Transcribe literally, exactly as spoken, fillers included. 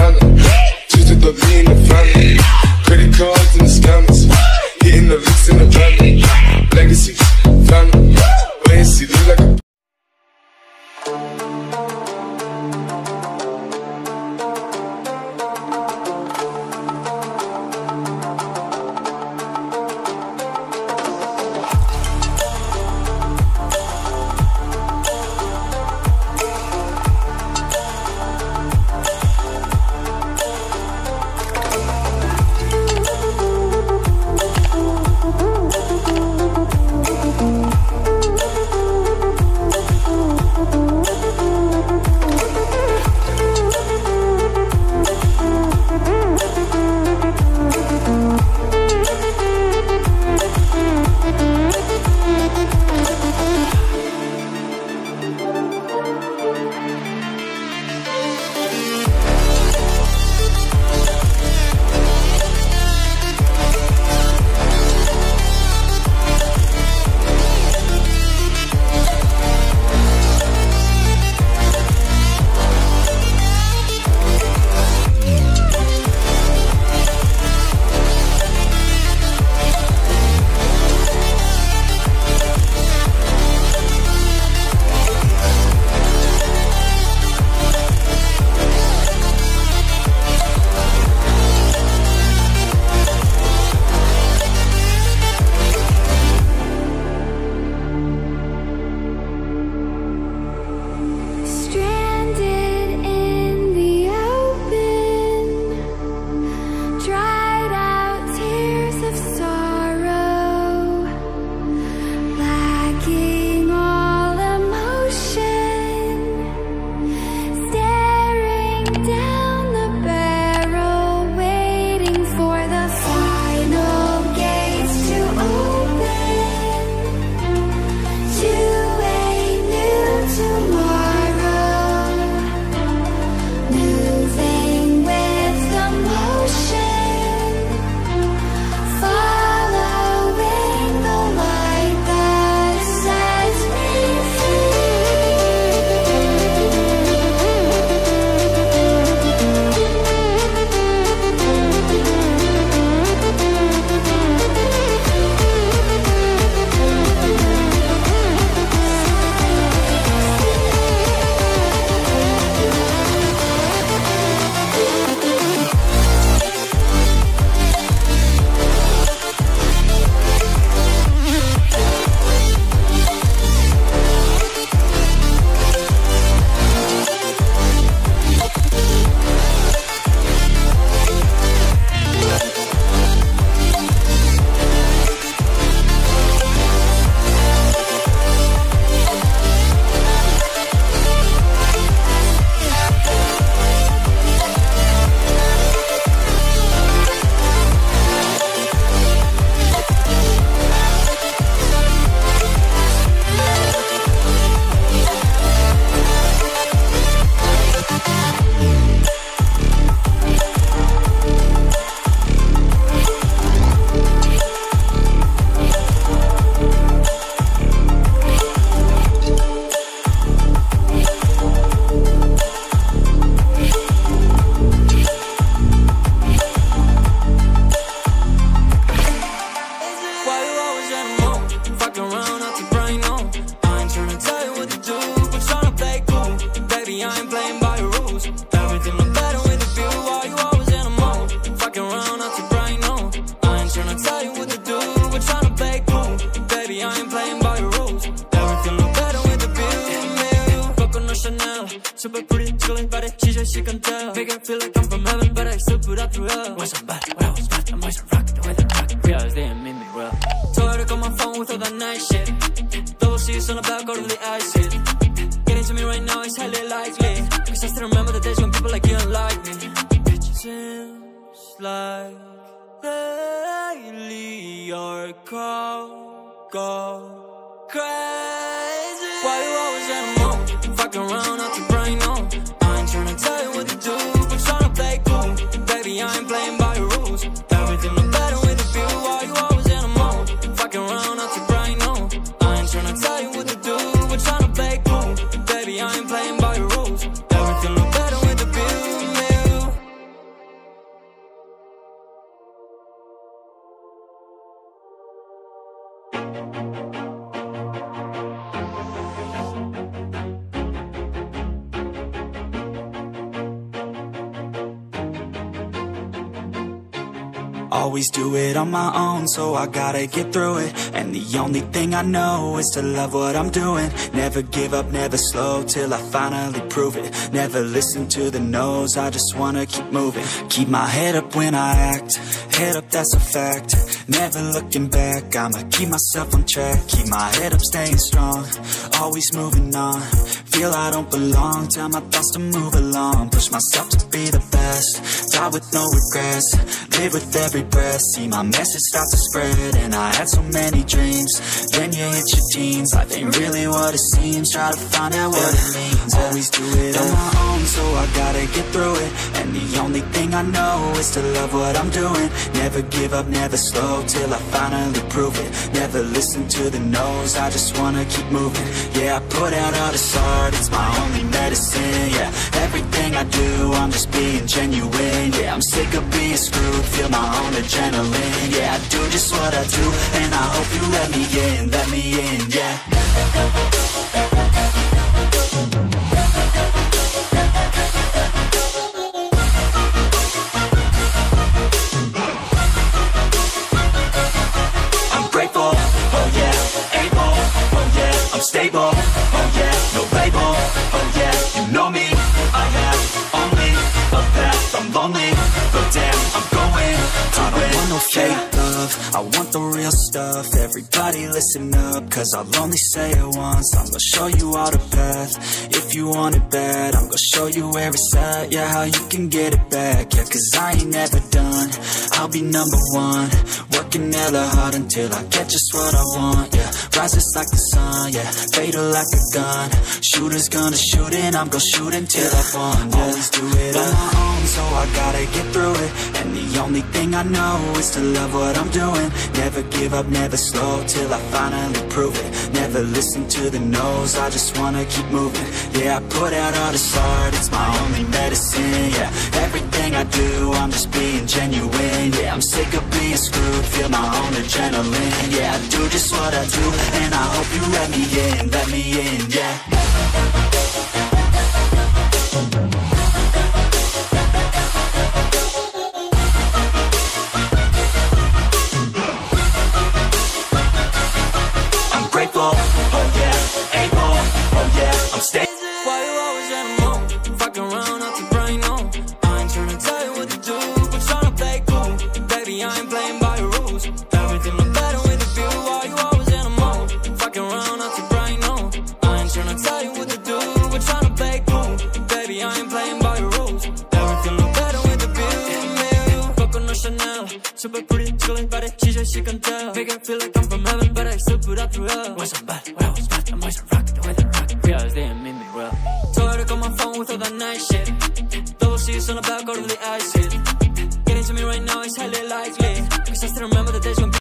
family. Just to throw me in the family. Credit cards and the scammers. Hitting the licks in the family. Legacies, family. Wait and see, look like a super pretty, chilling body, she said she can tell. Make her feel like I'm from heaven, but I still put up through hell. Was I'm bad, when I was bad, I'm always a rock, the way they rock. Realized they ain't made me well. Told her to call my phone with all that nice shit. Double C's on the back, all of the ice hit. Getting to me right now is highly likely, cause I still remember the days when people like you don't like me. It seems like lately you're cold, go crazy. Why you always in a mood? Fucking around, I keep brain on. I ain't tryna tell you what to do, but tryna play cool. Baby, I ain't playing by your rules. Everything look better with a view. Why you always in a mood? Fucking around, I keep brain on. I ain't tryna tell you what to do, but tryna play cool. Baby, I ain't playing by your rules. Everything look better with a view. Always do it on my own, so I gotta get through it. And the only thing I know is to love what I'm doing. Never give up, never slow, till I finally prove it. Never listen to the no's, I just wanna keep moving. Keep my head up when I act, head up, that's a fact. Never looking back, I'ma keep myself on track. Keep my head up, staying strong, always moving on. Feel I don't belong, tell my thoughts to move along. Push myself to be the best, die with no regrets. Live with every breath, see my message start to spread. And I had so many dreams, then you hit your teens. Life ain't really what it seems, try to find out what it means. Always do it on my own, so I gotta get through it. And the only thing I know is to love what I'm doing. Never give up, never slow, till I finally prove it. Never listen to the no's, I just wanna keep moving. Yeah, I put out all this art, it's my only medicine. Yeah, everything I do, I'm just being genuine. Yeah, I'm sick of being screwed, feel my own adrenaline. Yeah, I do just what I do, and I hope you let me in, let me in, yeah. I'm grateful, oh yeah, able, oh yeah, I'm stable, oh yeah, no label, oh yeah, you know me, I have only a path, I'm lonely, but damn, I'm going to I don't want no fake love, I want the real stuff. Everybody listen up, cause I'll only say it once. I'm gonna show you all the path, if you want it bad. I'm gonna show you where it's at, yeah, how you can get it back. Yeah, cause I ain't never done, I'll be number one. Working hella hard until I get just what I want, yeah. Rises like the sun, yeah, fatal like a gun. Shooters gonna shoot and I'm gonna shoot until I won, yeah. Always do it on my own, so I gotta get through it. And the only thing I know is to love what I'm doing. Never give up, never slow, till I finally prove it. Never listen to the no's, I just wanna keep moving. Yeah, I put out all this art, it's my only medicine. Yeah, everything I do, I'm just being genuine. Yeah, I'm sick of being screwed, feel my own adrenaline. Yeah, I do just what I do, and I hope you let me in, let me in, yeah. Oh yeah, able, oh yeah, I'm staying. Why you always in the mood? Fucking around out your brain on. I ain't tryna tell you what to do, but tryna play cool. Baby, I ain't playing by your rules. Everything look better with the view. Why you always in the mood? Fucking around out your brain on. I ain't tryna tell you what to do, but tryna play cool. Baby, I ain't playing by your rules. Everything look better with the view. Me and you, Coco no Chanel, super pretty, chilling body, she said she can tell. Make her feel like I'm from heaven, but I still put up through hell. Was so bad, when I was bad, I'm always a rock, the way they rock. Realize they ain't made me well. Told her to call my phone with all that nice shit. Double C's on the back, out of the ice hit. Getting to me right now is highly likely, cause I still remember the days when